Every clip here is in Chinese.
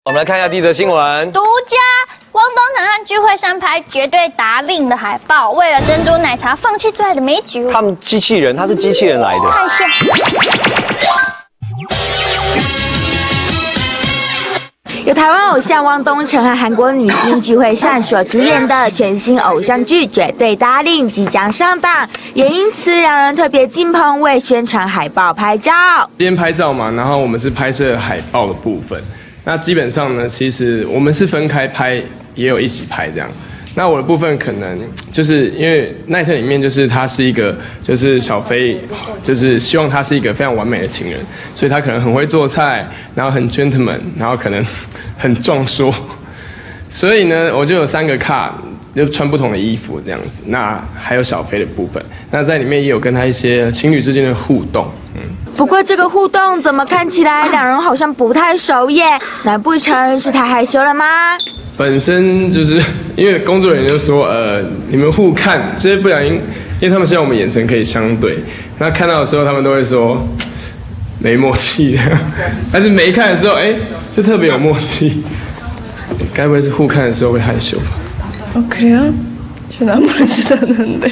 我们来看一下第一则新闻。 独家，汪东城和聚会上拍绝对达令的海报，为了珍珠奶茶放弃最爱的美酒。 他们机器人，他是机器人来的。 看一下。 由台湾偶像汪东城和韩国女星具惠善所主演的全新偶像剧《绝对达令》即将上档，也因此两人特别进棚为宣传海报拍照。 今天拍照嘛，然后我们是拍摄海报的部分。那基本上呢，其实我们是分开拍，也有一起拍这样。那我的部分可能就是因为奈特里面就是他是一个就是小飞，就是希望他是一个非常完美的情人，所以他可能很会做菜，然后很 gentleman， 然后可能很壮硕，所以呢，我就有3个卡，就穿不同的衣服这样子。那还有小飞的部分，那在里面也有跟他一些情侣之间的互动， 不过这个互动怎么看起来两人好像不太熟耶？难不成是太害羞了吗？ 本身就是因为工作人员就说，你们互看，就是不小心，因为他们希望我们眼神可以相对，那看到的时候他们都会说没默契的，但是没看的时候，就特别有默契。该不会是互看的时候会害羞吧？ 그래요? 전 아무렇지도 않은데.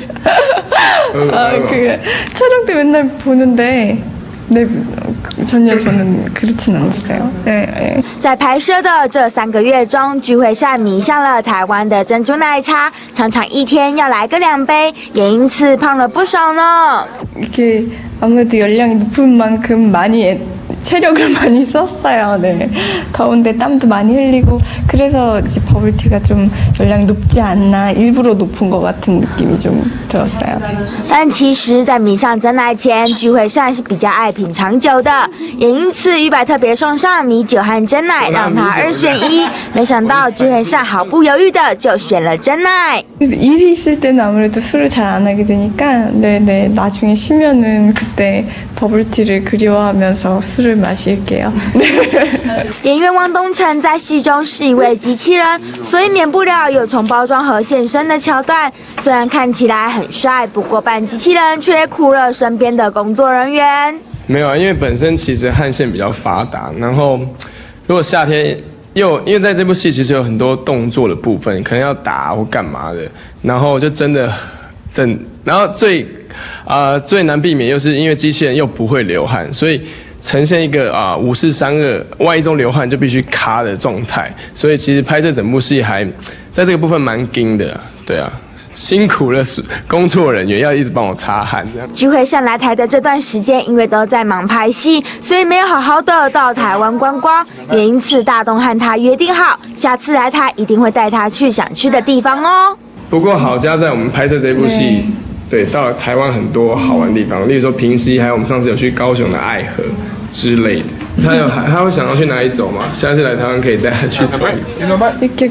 그게 촬영 때 맨날 보는데. 네, 전혀 저는 그렇진 않았어요. 네. 在拍摄的这3个月中，具惠善迷上了台湾的珍珠奶茶，常常一天要来个2杯，也因此胖了不少呢。 이게 아무래도 열량이 높은 만큼 많이 체력을 많이 썼어요. 네. 더운데 땀도 많이 흘리고 그래서 이제 버블티가 좀 열량이 높지 않나 일부러 높은 것 같은 느낌이 좀 들었어요. 但其实，在迷上真奶前，具惠善是比较爱品尝酒的，也因此于白特别送上米酒和真奶，让他2选1。没想到具惠善毫不犹豫的就选了真奶。 일이 있을 때는 아무래도 술을 잘 안 하게 되니까 네네 나중에 쉬면은 그때 버블티를 그리워하면서 술을 마실게요. 也因为汪东城在戏中是一位机器人，所以免不了有从包装盒现身的桥段。虽然看起来很帅，不过扮机器人却苦了身边的工作人员。 没有啊，因为本身其实汗腺比较发达，然后如果夏天。 因为在这部戏其实有很多动作的部分，可能要打或干嘛的，然后就真的然后最难避免又是因为机器人又不会流汗，所以呈现一个5、4、3、2，万一中流汗就必须卡的状态，所以其实拍摄整部戏还在这个部分蛮硬的，对啊。 辛苦了工作人员，要一直帮我擦汗这样。 具惠善来台的这段时间，因为都在忙拍戏，所以没有好好的到台湾观光，也因此大东和他约定好，下次来台一定会带他去想去的地方哦。不过好家在我们拍摄这部戏，对，到了台湾很多好玩的地方，例如说平溪，还有我们上次有去高雄的爱河之类的。他会想要去哪里走吗？下次来台湾可以带他去走。 이렇게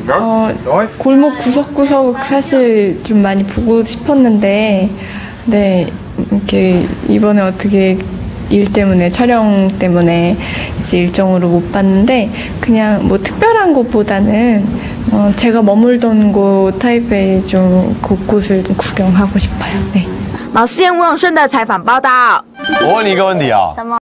골목 구석구석 사실 좀 많이 보고 싶었는데 네 이렇게 이번에 어떻게 일 때문에 촬영 때문에 이제 일정으로 못 봤는데 그냥 뭐 특별한 곳보다는 제가 머물던 곳 타입의 좀 곳곳을 좀 구경하고 싶어요. 네. 毛思燕、吴永顺的采访报道。 我问你一个问题啊。 什么？